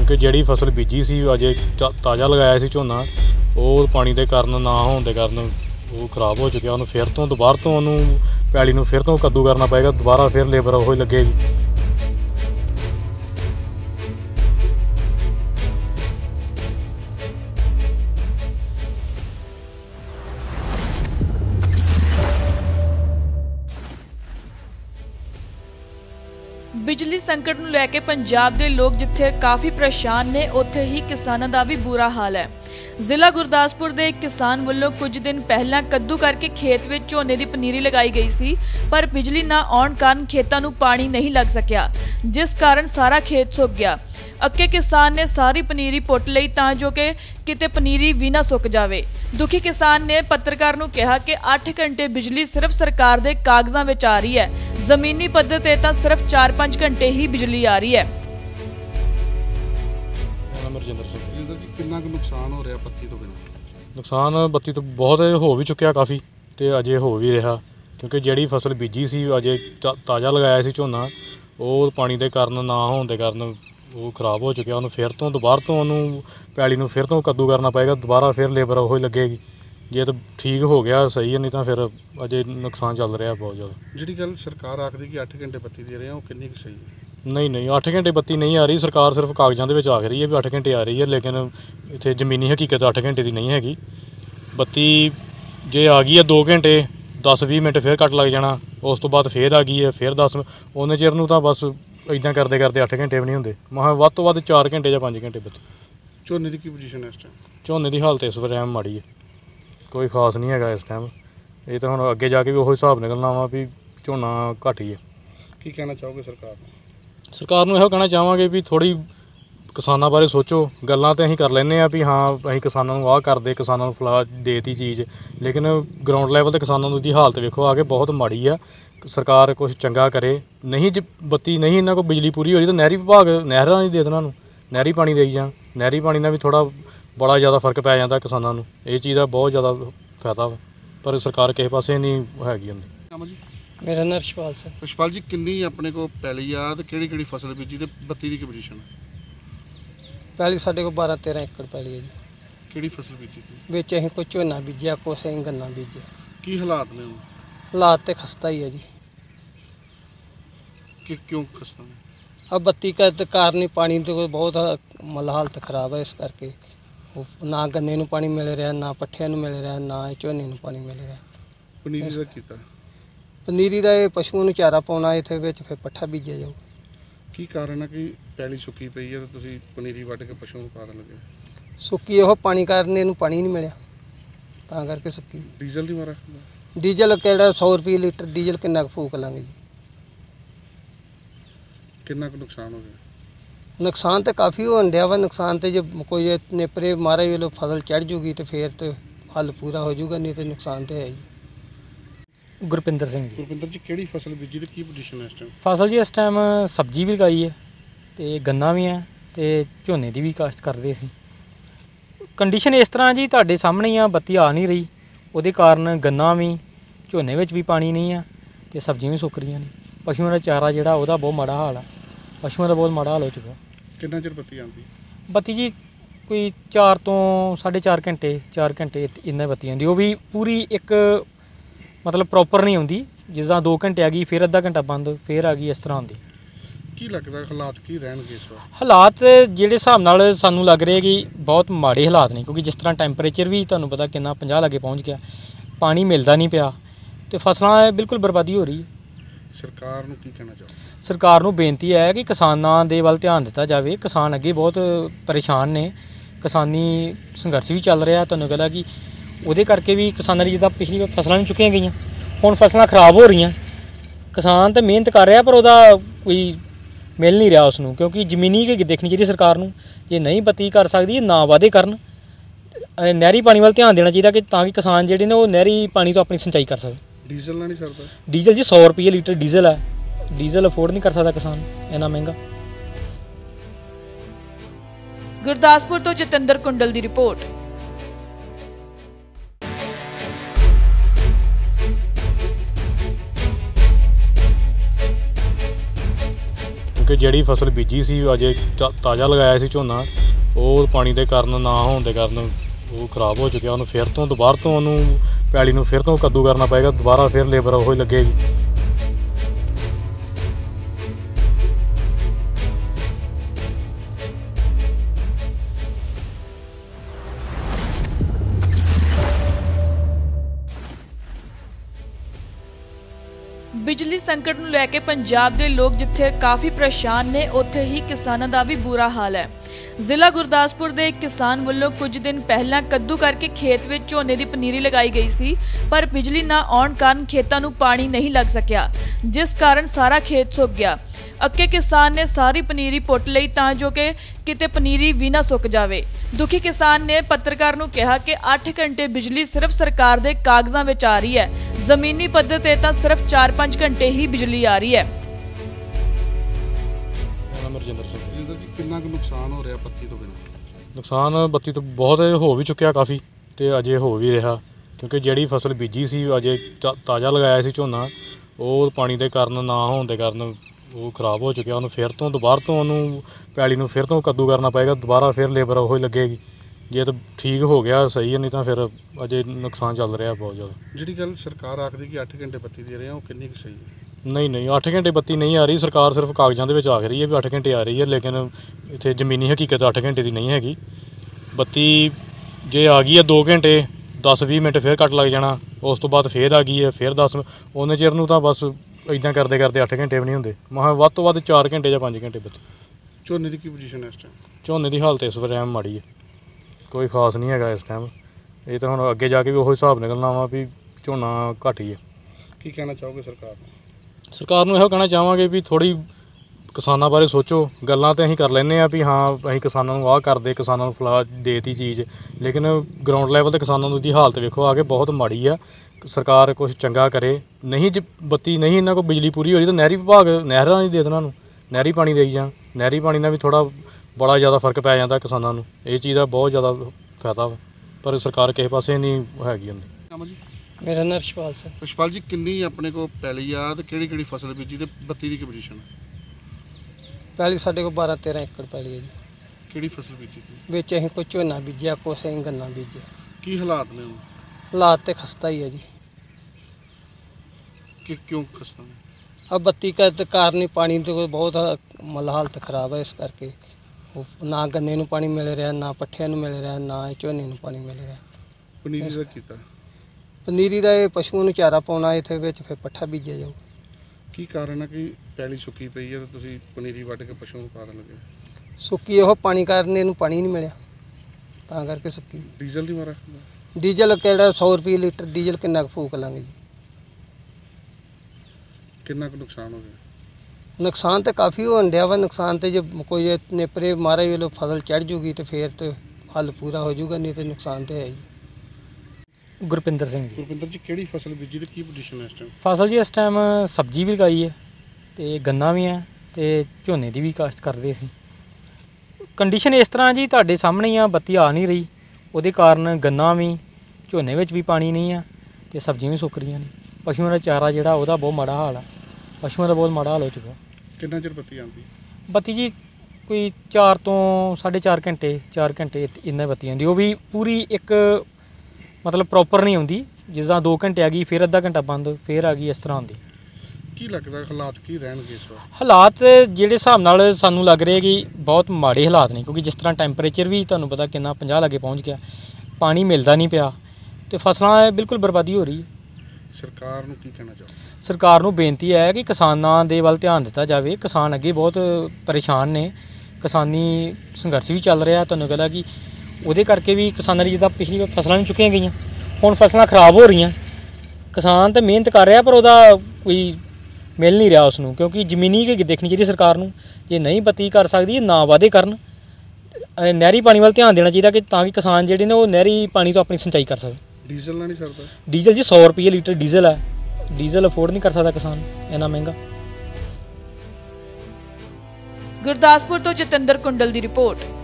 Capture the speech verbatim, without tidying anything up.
क्योंकि जिहड़ी फसल बीजी सी अजे ताज़ा लगाया सी झोना वो पानी के कारण ना होने के कारण वो खराब हो चुका। उन्होंने फिर तो दोबारा तो उन्होंने पैली नूं फिर तो कद्दू करना पेगा, दोबारा फिर लेबर वो ही लगेगी। बिजली संकट ਨੂੰ ਲੈ ਕੇ ਪੰਜਾਬ ਦੇ ਲੋਕ ਜਿੱਥੇ ਕਾਫੀ ਪਰੇਸ਼ਾਨ ਨੇ ਉੱਥੇ ਹੀ ਕਿਸਾਨਾਂ ਦਾ ਵੀ ਬੁਰਾ ਹਾਲ ਹੈ। ਜ਼ਿਲ੍ਹਾ ਗੁਰਦਾਸਪੁਰ ਦੇ ਇੱਕ ਕਿਸਾਨ ਵੱਲੋਂ ਕੁਝ ਦਿਨ ਪਹਿਲਾਂ ਕੱਦੂ ਕਰਕੇ ਖੇਤ ਵਿੱਚ ਝੋਨੇ ਦੀ ਪਨੀਰੀ ਲਗਾਈ ਗਈ ਸੀ, ਪਰ ਬਿਜਲੀ ਨਾ ਆਉਣ ਕਾਰਨ ਖੇਤਾਂ ਨੂੰ ਪਾਣੀ ਨਹੀਂ ਲੱਗ ਸਕਿਆ, ਜਿਸ ਕਾਰਨ ਸਾਰਾ ਖੇਤ ਸੁੱਕ ਗਿਆ। ਅੱਕੇ ਕਿਸਾਨ ਨੇ ਸਾਰੀ ਪਨੀਰੀ ਪੁੱਟ ਲਈ ਤਾਂ ਜੋ ਕਿ ਕਿਤੇ ਪਨੀਰੀ ਵੀ ਨਾ ਸੁੱਕ ਜਾਵੇ। ਦੁਖੀ ਕਿਸਾਨ ਨੇ ਪੱਤਰਕਾਰ ਨੂੰ ਕਿਹਾ ਕਿ ਅੱਠ ਘੰਟੇ ਬਿਜਲੀ ਸਿਰਫ ਸਰਕਾਰ ਦੇ ਕਾਗਜ਼ਾਂ ਵਿੱਚ ਆ ਰਹੀ ਹੈ, ਜ਼ਮੀਨੀ ਪੱਧਰ ਤੇ ਤਾਂ ਸਿਰਫ ਚਾਰ ਪੰਜ ਘੰਟੇ ही बिजली आ रही है। कितना नुकसान हो रहा बत्ती तो बिना? नुकसान बत्ती तो बहुत हो भी चुकिया काफ़ी, तो अजे हो भी रहा क्योंकि जिहड़ी फसल बीजी सी अजे ताज़ा लगाया सी झोना वो पानी के कारण ना होने के कारण वो खराब हो चुका। उन्होंने फिर तो दोबारा तो उन्होंने पैली नूं फिर तो कद्दू करना पेगा, दोबारा फिर लेबर वो ही लगेगी। जे तो ठीक हो गया सही है, नहीं तो फिर अजे नुकसान चल रहा बहुत ज़्यादा। जिहड़ी गल सरकार आखदी कि अठ घंटे बत्ती दे रहे हैं वो कितनी सही है? नहीं नहीं अठ घंटे बत्ती नहीं आ रही, सरकार सिर्फ कागज़ों के आख रही है भी अठ घंटे आ रही है, लेकिन इत्थे ज़मीनी हकीकत अठ घंटे की नहीं हैगी। बत्ती जे आ गई है दो घंटे दस भी मिनट फिर कट लग जाना, उस तो बाद फिर आ गई है फिर दस उन्ने चिर नूं तां बस इदां करते करते अठ घंटे भी नहीं होंदे। महा वध तो वध चार घंटे या पाँच घंटे बत्ती। झोने की पोजीशन है इस टाइम? झोने की हालत इस टाइम माड़ी है, कोई खास नहीं है इस टाइम। ये तो हुण अगे जाके भी उही हिसाब निकलना वा भी झोना घट ही है। की कहना चाहोगे सरकार नूं? सरकार नूं इहो कहना चाहांगे भी थोड़ी किसानां बारे सोचो। गल्लां तो असीं कर लैंदे आ भी हाँ असीं किसानां नूं आह करदे, किसानां नूं फला देती चीज़, लेकिन ग्राउंड लैवल ते किसानां दी हालत वेखो आके बहुत माड़ी आ। सरकार कुछ चंगा करे। नहीं जे बत्ती नहीं इन्हां कोल बिजली पूरी हो रही तो नहरी विभाग नहरां ही दे देना नूं, नहरी पानी देई जाण। नहरी पानी नाल भी थोड़ा बड़ा ज़्यादा फर्क पै जांदा किसानां नूं, इह चीज़ दा बहुत ज़्यादा फायदा वा, पर सरकार किसे पासे नहीं हैगी हुंदी। मेरा नाम रशपाल सर। रशपाल जी किन्नी अपने को पैली आ ते किहड़ी किहड़ी फसल बीजी ते बत्ती दी की पोजीशन है? पैली साढ़े को बारह तेरह एकड़ पैली है जी। किहड़ी फसल बीजी थी? बिच असीं कोई झोना बीजिया, कुछ असीं गन्ना बीजिया। की हालात ने हुण? हालात तो खस्ता ही है जी। कि क्यों खस्ता ने? अब बत्ती का कारण ही पानी तो बहुत मतलब हालत खराब है, इस करके ना गन्ने नूं पानी मिल रहा, ना पट्ठियां नूं मिल रहा, ना झोने नूं पानी मिल रहा। पनीरी दा कीता? पनीरी का पशुओं नूं चारा पाउणा, इत्थे विच फिर पट्ठा बीजिया जाऊ। की कारण है कि पैली सुक्की पई है ते तुसीं पनीरी वड्ढ के पशुओं नूं पा देण लगे? सुक्की ओह पानी कारण इहनूं पानी नहीं मिलिया, तां करके सुक्की। डीजल नहीं मारा? डीजल किहड़ा सौ रुपये लीटर डीजल किन्ना कुं फूक लांगे जी। किन्ना कुं नुकसान हो गया? नुकसान तो काफ़ी होण दिया वा। नुकसान तो जो कोई नेपरे मारे वालों फसल चढ़ जूगी तो फिर तो हल पूरा हो जाऊगा, नहीं तो नुकसान तो है ही। गुरपिंदर सिंह जी। गुरपिंदर जी किहड़ी फसल बीजी ते की पोजीशन है इस टाइम? फसल जी इस टाइम सब्जी भी लगाई है तो गन्ना भी है तो झोने की भी काश्त करते सी। कंडीशन इस तरह जी तुहाडे सामने ही आ, बत्ती आ नहीं रही, उहदे कारण गन्ना भी झोने विच भी पानी नहीं है तो सब्जियां भी सुक रही ने। पशुओं का चारा जिहड़ा उहदा बहुत माड़ा हाल है, पशुओं का बहुत माड़ा हाल हो चुका। कितना चिर बत्ती आती? बत्ती जी कोई चार तो साढ़े चार घंटे चार घंटे इन्ना बत्ती आती, वो भी पूरी एक मतलब प्रॉपर नहीं आती। जिदा दो घंटे आ गई फिर अद्धा घंटा बंद फिर आ गई, इस तरह आती। की लगता हालात की रहणगे इस वार? हालात जिहड़े हिसाब नाल सानूं लग रहा है कि बहुत माड़े हालात ने, क्योंकि जिस तरह टैंपरेचर भी तुहानूं पता कितना पचास लागे पहुँच गया, पानी मिलता नहीं पिया तो फसलां बिल्कुल बर्बादी हो रही है। सरकार नूं की कहना चाहो? सरकार नूं बेनती है कि किसानां दे वल ध्यान दिता जाए। किसान अगे बहुत परेशान ने, किसानी संघर्ष भी चल रहा। तुहानूं कहला कि उहदे करके भी किसानां दी जिद्दां पिछली फसलां नहीं चुकियां गईयां, हुण फसलां खराब हो रही। किसान तो मेहनत कर रहा पर उहदा कोई मिल नहीं रहा उसनूं, क्योंकि जमीनी गै देखनी चाहिए सरकार नूं। जे नहीं बत्ती कर सकदी ना वादे करन, नहरी पानी वाल ध्यान देना चाहिए कि तां कि किसान जिहड़े ने वो नहरी पानी तो अपनी सिंचाई कर सकदे। डीजल ना नहीं सरदा? डीजल जी सौ रुपये लीटर डीजल है, डीजल अफोर्ड नहीं कर सकता किसान इन्ना महंगा। गुरदासपुर तो जतिंदर कुंडल की रिपोर्ट। ਕਿਉਂਕਿ ਜਿਹੜੀ ਫਸਲ ਬੀਜੀ ਸੀ ਅਜੇ ਤਾ- ਤਾਜ਼ਾ ਲਗਾਇਆ ਸੀ ਝੋਨਾ, ਉਹ ਪਾਣੀ ਦੇ ਕਾਰਨ ਨਾ ਹੋਣ ਦੇ ਕਾਰਨ ਉਹ ਖਰਾਬ ਹੋ ਚੁੱਕਿਆ। ਉਹਨੂੰ ਫਿਰ ਤੋਂ ਦੁਬਾਰਾ ਤੋਂ ਉਹਨੂੰ ਪੈਲੀ ਨੂੰ ਫਿਰ ਤੋਂ ਕੱਦੂ ਕਰਨਾ ਪਏਗਾ, ਦੁਬਾਰਾ ਫਿਰ ਲੇਬਰ ਉਹ ਹੀ ਲੱਗੇਗੀ। ਬਿਜਲੀ ਸੰਕਟ ਨੂੰ ਲੈ ਕੇ ਪੰਜਾਬ ਦੇ ਲੋਕ ਜਿੱਥੇ ਕਾਫੀ ਪਰੇਸ਼ਾਨ ਨੇ, ਉੱਥੇ ਹੀ ਕਿਸਾਨਾਂ ਦਾ ਵੀ ਬੁਰਾ ਹਾਲ ਹੈ। ਜ਼ਿਲ੍ਹਾ ਗੁਰਦਾਸਪੁਰ ਦੇ ਇੱਕ ਕਿਸਾਨ ਵੱਲੋਂ ਕੁਝ ਦਿਨ ਪਹਿਲਾਂ ਕੱਦੂ ਕਰਕੇ ਖੇਤ ਵਿੱਚ ਝੋਨੇ ਦੀ ਪਨੀਰੀ ਲਗਾਈ ਗਈ ਸੀ, ਪਰ ਬਿਜਲੀ ਨਾ ਆਉਣ ਕਾਰਨ ਖੇਤਾਂ ਨੂੰ ਪਾਣੀ ਨਹੀਂ ਲੱਗ ਸਕਿਆ, ਜਿਸ ਕਾਰਨ ਸਾਰਾ ਖੇਤ ਸੁੱਕ ਗਿਆ। ਅੱਕੇ ਕਿਸਾਨ ਨੇ ਸਾਰੀ ਪਨੀਰੀ ਪੁੱਟ ਲਈ ਤਾਂ ਜੋ ਕਿ ਕਿਤੇ ਪਨੀਰੀ ਵੀ ਨਾ ਸੁੱਕ ਜਾਵੇ। ਦੁਖੀ ਕਿਸਾਨ ਨੇ ਪੱਤਰਕਾਰ ਨੂੰ ਕਿਹਾ ਕਿ ਅੱਠ ਘੰਟੇ ਬਿਜਲੀ ਸਿਰਫ ਸਰਕਾਰ ਦੇ ਕਾਗਜ਼ਾਂ ਵਿੱਚ ਆ ਰਹੀ ਹੈ, ਜ਼ਮੀਨੀ ਪੱਧਰ ਤੇ ਤਾਂ ਸਿਰਫ ਚਾਰ ਪੰਜ ਘੰਟੇ ਹੀ ਬਿਜਲੀ ਆ ਰਹੀ ਹੈ। ਅਮਰਜਿੰਦਰ ਸਿੰਘ ਜਿੰਦਰ ਜੀ, ਕਿੰਨਾ ਕੁ ਨੁਕਸਾਨ ਹੋ ਰਿਹਾ ਬੱਤੀ ਤੋਂ ਬਿਨਾਂ? ਨੁਕਸਾਨ ਬੱਤੀ ਤੋਂ ਬਹੁਤ ਹੋ ਵੀ ਚੁੱਕਿਆ ਕਾਫੀ, ਤੇ ਅਜੇ ਹੋ ਵੀ ਰਿਹਾ, ਕਿਉਂਕਿ ਜਿਹੜੀ ਫਸਲ ਬੀਜੀ ਸੀ ਅਜੇ ਤਾ- ਤਾਜ਼ਾ ਲਗਾਇਆ ਸੀ ਝੋਨਾ, ਉਹ ਪਾਣੀ ਦੇ ਕਾਰਨ ਨਾ ਹੋਣ ਦੇ ਕਾਰਨ ਉਹ ਖਰਾਬ ਹੋ ਚੁੱਕਿਆ। ਉਹਨੂੰ ਫਿਰ ਤੋਂ ਦੁਬਾਰਾ ਤੋਂ ਉਹਨੂੰ ਪੈਲੀ ਨੂੰ ਫਿਰ ਤੋਂ ਕੱਦੂ ਕਰਨਾ ਪਏਗਾ, ਦੁਬਾਰਾ ਫਿਰ ਲੇਬਰ ਉਹ ਹੀ ਲੱਗੇਗੀ। ਜੇ ਤਾਂ ਠੀਕ ਹੋ ਗਿਆ ਸਹੀ ਹੈ, ਨਹੀਂ ਤਾਂ ਫਿਰ ਅਜੇ ਨੁਕਸਾਨ ਚੱਲ ਰਿਹਾ ਬਹੁਤ ਜ਼ਿਆਦਾ। ਜਿਹੜੀ ਗੱਲ ਸਰਕਾਰ ਆਖਦੀ ਕਿ ਅੱਠ ਘੰਟੇ ਬੱਤੀ ਦੇ ਰਹੇ ਆ, ਉਹ ਕਿੰਨੀ ਕੁ ਸਹੀ ਹੈ? ਨਹੀਂ ਨਹੀਂ ਅੱਠ ਘੰਟੇ ਬੱਤੀ ਨਹੀਂ ਆ ਰਹੀ, ਸਰਕਾਰ ਸਿਰਫ ਕਾਗਜ਼ਾਂ ਦੇ ਵਿੱਚ ਆਖ ਰਹੀ ਹੈ ਵੀ ਅੱਠ ਘੰਟੇ ਆ ਰਹੀ ਹੈ, ਲੇਕਿਨ ਇੱਥੇ ਜ਼ਮੀਨੀ ਹਕੀਕਤ ਅੱਠ ਘੰਟੇ ਦੀ ਨਹੀਂ ਹੈਗੀ। ਬੱਤੀ ਜੇ ਆ ਗਈ ਹੈ ਦੋ ਘੰਟੇ ਦਸ ਵੀਹ ਮਿੰਟ ਫਿਰ ਕੱਟ ਲੱਗ ਜਾਣਾ, ਉਸ ਤੋਂ ਬਾਅਦ ਫਿਰ ਆ ਗਈ ਹੈ ਫਿਰ ਦਸ, ਉਹਨੇ ਚਿਰ ਨੂੰ ਤਾਂ ਬਸ ਇੱਦਾਂ ਕਰਦੇ ਕਰਦੇ ਅੱਠ ਘੰਟੇ ਵੀ ਨਹੀਂ ਹੁੰਦੇ। ਮਹਾਂ ਵੱਧ ਤੋਂ ਵੱਧ ਚਾਰ ਘੰਟੇ ਜਾਂ ਪੰਜ ਘੰਟੇ ਬੱਤੀ। ਝੋਨੇ ਦੀ ਕੀ ਪੋਜੀਸ਼ਨ ਹੈ ਇਸ ਟਾਈਮ? ਝੋਨੇ ਦੀ ਹਾਲਤ ਇਸ ਟਾਈਮ ਮਾੜੀ ਹੈ, ਕੋਈ ਖਾਸ ਨਹੀਂ ਹੈਗਾ ਇਸ ਟਾਈਮ। ਇਹ ਤਾਂ ਹੁਣ ਅੱਗੇ ਜਾ ਕੇ ਵੀ ਉਹੀ ਹਿਸਾਬ ਨਿਕਲਣਾ ਵਾ ਵੀ ਝੋਨਾ ਘੱਟ ਹੀ ਹੈ। ਕੀ ਕਹਿਣਾ ਚਾਹੋਗੇ ਸਰਕਾਰ ਨੂੰ? ਸਰਕਾਰ ਨੂੰ ਇਹੋ ਕਹਿਣਾ ਚਾਹਾਂਗੇ ਵੀ ਥੋੜ੍ਹੀ ਕਿਸਾਨਾਂ ਬਾਰੇ ਸੋਚੋ। ਗੱਲਾਂ ਤਾਂ ਅਸੀਂ ਕਰ ਲੈਂਦੇ ਹਾਂ ਵੀ ਹਾਂ ਅਸੀਂ ਕਿਸਾਨਾਂ ਨੂੰ ਆਹ ਕਰਦੇ, ਕਿਸਾਨਾਂ ਨੂੰ ਫਲਾ ਦੇਤੀ ਚੀਜ਼, ਲੇਕਿਨ ਗਰਾਊਂਡ ਲੈਵਲ 'ਤੇ ਕਿਸਾਨਾਂ ਦੀ ਹਾਲਤ ਵੇਖੋ ਆ ਕੇ ਬਹੁਤ ਮਾੜੀ ਆ। ਸਰਕਾਰ ਕੁਛ ਚੰਗਾ ਕਰੇ। ਨਹੀਂ ਜੇ ਬੱਤੀ ਨਹੀਂ ਇਹਨਾਂ ਕੋਲ ਬਿਜਲੀ ਪੂਰੀ ਹੋ ਰਹੀ ਤਾਂ ਨਹਿਰੀ ਵਿਭਾਗ ਨਹਿਰਾਂ ਹੀ ਦੇ ਦੇਣਾ ਨੂੰ, ਨਹਿਰੀ ਪਾਣੀ ਦੇਈ ਜਾਣ। ਨਹਿਰੀ ਪਾਣੀ ਨਾਲ ਵੀ ਥੋੜ੍ਹਾ ਬੜਾ ਜ਼ਿਆਦਾ ਫਰਕ ਪੈ ਜਾਂਦਾ ਕਿਸਾਨਾਂ ਨੂੰ, ਇਹ ਚੀਜ਼ ਦਾ ਬਹੁਤ ਜ਼ਿਆਦਾ ਫਾਇਦਾ ਵਾ, ਪਰ ਸਰਕਾਰ ਕਿਸੇ ਪਾਸੇ ਨਹੀਂ ਹੈਗੀ ਹੁੰਦੀ। ਕੰਮ ਜੀ, ਮੇਰਾ ਨਾਂ ਰਛਪਾਲ ਸਿੰਘ। ਰਛਪਾਲ ਜੀ, ਕਿੰਨੀ ਆਪਣੇ ਕੋਲ ਪੈਲੀ ਆ ਤੇ ਕਿਹੜੀ ਕਿਹੜੀ ਫਸਲ ਬੀਜੀ ਤੇ ਬੱਤੀ ਦੀ ਕੀ ਪੋਜੀਸ਼ਨ ਹੈ? ਪਹਿਲੀ ਸਾਡੇ ਕੋਲ ਬਾਰਾਂ ਤੇਰਾਂ ਏਕੜ ਪੈਲੀ ਹੈ ਜੀ। ਕਿਹੜੀ ਫਸਲ ਬੀਜੀ ਸੀ? ਵਿੱਚ ਅਸੀਂ ਕੁਝ ਝੋਨਾ ਬੀਜਿਆ, ਕੁਛ ਅਸੀਂ ਗੰਨਾ ਬੀਜਿਆ। ਕੀ ਹਾਲਾਤ ਨੇ ਹੁਣ? ਹਾਲਾਤ ਤੇ ਖਸਤਾ ਹੀ ਹੈ ਜੀ। ਕਿ ਕਿਉਂ ਖਸਤਾ ਨੇ? ਆ ਬੱਤੀ ਕਾ ਤੇ ਕਾਰਨ ਹੀ ਪਾਣੀ ਤੇ ਕੋਈ ਬਹੁਤ ਮਤਲਬ ਹਾਲਤ ਖਰਾਬ ਹੈ, ਇਸ ਕਰਕੇ ਉਹ ਨਾ ਗੰਨੇ ਨੂੰ ਪਾਣੀ ਮਿਲ ਰਿਹਾ, ਨਾ ਪੱਠਿਆਂ ਨੂੰ ਮਿਲ ਰਿਹਾ, ਨਾ ਝੋਨੇ ਨੂੰ ਪਾਣੀ ਮਿਲ ਰਿਹਾ। ਪਨੀਰੀ ਦਾ ਕੀਤਾ? ਪਨੀਰੀ ਦਾ ਇਹ ਪਸ਼ੂਆਂ ਨੂੰ ਚਾਰਾ ਪਾਉਣਾ, ਇੱਥੇ ਵਿੱਚ ਫਿਰ ਪੱਠਾ ਬੀਜਿਆ ਜਾਊ। ਕੀ ਕਾਰਨ ਹੈ ਕਿ ਪੈਲੀ ਸੁੱਕੀ ਪਈ ਹੈ ਤੇ ਤੁਸੀਂ ਪਨੀਰੀ ਵੱਢ ਕੇ ਪਸ਼ੂਆਂ ਨੂੰ ਪਾ ਦੇਣ ਲੱਗੇ? ਸੁੱਕੀ ਉਹ ਪਾਣੀ ਕਾਰਨ ਇਹਨੂੰ ਪਾਣੀ ਨਹੀਂ ਮਿਲਿਆ, ਤਾਂ ਕਰਕੇ ਸੁੱਕੀ। ਡੀਜ਼ਲ ਦੀ ਮਾਰਾ? ਡੀਜ਼ਲ ਕਿਹੜਾ ਸੌ ਰੁਪਏ ਲੀਟਰ ਡੀਜ਼ਲ ਕਿੰਨਾ ਕੁ ਫੂਕ ਲਾਂਗੇ ਜੀ। ਕਿੰਨਾ ਕੁ ਨੁਕਸਾਨ ਹੋ ਗਿਆ? ਨੁਕਸਾਨ ਤਾਂ ਕਾਫੀ ਹੋਣ ਡਿਆ ਵਾ। ਨੁਕਸਾਨ ਤੇ ਜੇ ਕੋਈ ਨੇਪਰੇ ਮਾਰੇ ਵੇਲੇ ਫਸਲ ਚੜ ਜੂਗੀ ਤੇ ਫਿਰ ਤੇ ਹੱਲ ਪੂਰਾ ਹੋ ਜਾਊਗਾ, ਨਹੀਂ ਤੇ ਨੁਕਸਾਨ ਤੇ ਹੈ ਜੀ। ਗੁਰਪਿੰਦਰ ਸਿੰਘ ਜੀ। ਗੁਰਪਿੰਦਰ ਜੀ, ਕਿਹੜੀ ਫਸਲ ਬੀਜੀ ਤੇ ਕੀ ਪੋਜੀਸ਼ਨ ਹੈ ਇਸ ਟਾਈਮ? ਫਸਲ ਜੀ ਇਸ ਟਾਈਮ ਸਬਜ਼ੀ ਵੀ ਲਗਾਈ ਹੈ ਤੇ ਗੰਨਾ ਵੀ ਹੈ ਤੇ ਝੋਨੇ ਦੀ ਵੀ ਕਾਸ਼ਤ ਕਰਦੇ ਸੀ। ਕੰਡੀਸ਼ਨ ਇਸ ਤਰ੍ਹਾਂ ਜੀ ਤੁਹਾਡੇ ਸਾਹਮਣੇ ਹੀ ਆ, ਬੱਤੀ ਆ ਨਹੀਂ ਰਹੀ, ਉਹਦੇ ਕਾਰਨ ਗੰਨਾ ਵੀ, ਝੋਨੇ ਵਿੱਚ ਵੀ ਪਾਣੀ ਨਹੀਂ ਆ ਤੇ ਸਬਜ਼ੀਆਂ ਵੀ ਸੁੱਕ ਰਹੀਆਂ ਨੇ। ਪਸ਼ੂਆਂ ਦਾ ਚਾਰਾ ਜਿਹੜਾ ਉਹਦਾ ਬਹੁਤ ਮਾੜਾ ਹਾਲ ਆ, ਪਸ਼ੂਆਂ ਦਾ ਬਹੁਤ ਮਾੜਾ ਹਾਲ ਹੋ ਚੁੱਕਾ। ਕਿੰਨਾ ਚਿਰ ਬੱਤੀ ਆਉਂਦੀ? ਬੱਤੀ ਜੀ ਕੋਈ ਚਾਰ ਤੋਂ ਸਾਢੇ ਚਾਰ ਘੰਟੇ ਚਾਰ ਘੰਟੇ ਇੰਨਾ ਬੱਤੀ ਆਉਂਦੀ, ਉਹ ਵੀ ਪੂਰੀ ਇੱਕ ਮਤਲਬ ਪ੍ਰੋਪਰ ਨਹੀਂ ਆਉਂਦੀ। ਜਿੱਦਾਂ ਦੋ ਘੰਟੇ ਆ ਗਈ ਫਿਰ ਅੱਧਾ ਘੰਟਾ ਬੰਦ, ਫਿਰ ਆ ਗਈ, ਇਸ ਤਰ੍ਹਾਂ ਹੁੰਦੀ। ਕੀ ਲੱਗਦਾ ਹਾਲਾਤ ਕੀ ਰਹਿਣਗੇ ਇਸ ਵਾਰ? ਹਾਲਾਤ ਜਿਹੜੇ ਹਿਸਾਬ ਨਾਲ ਸਾਨੂੰ ਲੱਗ ਰਿਹਾ ਕਿ ਬਹੁਤ ਮਾੜੇ ਹਾਲਾਤ ਨੇ, ਕਿਉਂਕਿ ਜਿਸ ਤਰ੍ਹਾਂ ਟੈਂਪਰੇਚਰ ਵੀ ਤੁਹਾਨੂੰ ਪਤਾ ਕਿੰਨਾ ਪੰਜਾਹ ਲਾਗੇ ਪਹੁੰਚ ਗਿਆ, ਪਾਣੀ ਮਿਲਦਾ ਨਹੀਂ ਪਿਆ ਤੇ ਫਸਲਾਂ ਬਿਲਕੁਲ ਬਰਬਾਦੀ ਹੋ ਰਹੀ ਹੈ। ਸਰਕਾਰ ਨੂੰ ਕੀ ਕਹਿਣਾ ਚਾਹੋ? ਸਰਕਾਰ ਨੂੰ ਬੇਨਤੀ ਹੈ ਕਿ ਕਿਸਾਨਾਂ ਦੇ ਵੱਲ ਧਿਆਨ ਦਿੱਤਾ ਜਾਵੇ। ਕਿਸਾਨ ਅੱਗੇ ਬਹੁਤ ਪਰੇਸ਼ਾਨ ਨੇ, ਕਿਸਾਨੀ ਸੰਘਰਸ਼ ਵੀ ਚੱਲ ਰਿਹਾ। ਤੁਹਾਨੂੰ ਕਹਿੰਦਾ ਕਿ ਉਹਦੇ ਕਰਕੇ ਵੀ ਕਿਸਾਨਾਂ ਦੀ ਜਿੱਦਾਂ ਪਿਛਲੀ ਵਾਰ ਫਸਲਾਂ ਨਹੀਂ ਚੁੱਕੀਆਂ ਗਈਆਂ, ਹੁਣ ਫਸਲਾਂ ਖਰਾਬ ਹੋ ਰਹੀਆਂ। ਕਿਸਾਨ ਤਾਂ ਮਿਹਨਤ ਕਰ ਰਿਹਾ ਪਰ ਉਹਦਾ ਕੋਈ ਮਿਲ ਨਹੀਂ ਰਿਹਾ ਉਸ ਨੂੰ, ਕਿਉਂਕਿ ਜ਼ਮੀਨੀ ਕਿ ਦੇਖਣੀ ਚਾਹੀਦੀ ਸਰਕਾਰ ਨੂੰ। ਜੇ ਨਹੀਂ ਬੱਤੀ ਕਰ ਸਕਦੀ ਨਾ ਵਾਅਦੇ ਕਰਨ, ਨਹਿਰੀ ਪਾਣੀ ਵੱਲ ਧਿਆਨ ਦੇਣਾ ਚਾਹੀਦਾ ਕਿ ਤਾਂ ਕਿ ਕਿਸਾਨ ਜਿਹੜੇ ਨੇ ਉਹ ਨਹਿਰੀ ਪਾਣੀ ਤੋਂ ਆਪਣੀ ਸਿੰਚਾਈ ਕਰ ਸਕਣ। ਡੀਜ਼ਲ ਨਾਲ ਨਹੀਂ ਸਰਦਾ? ਡੀਜ਼ਲ ਜੀ ਸੌ ਰੁਪਏ ਲੀਟਰ ਡੀਜ਼ਲ ਹੈ, ਡੀਜ਼ਲ ਅਫੋਰਡ ਨਹੀਂ ਕਰ ਸਕਦਾ ਕਿਸਾਨ ਇੰਨਾ ਮਹਿੰਗਾ। ਗੁਰਦਾਸਪੁਰ ਤੋਂ ਜਤਿੰਦਰ ਕੁੰਡਲ ਦੀ ਰਿਪੋਰਟ।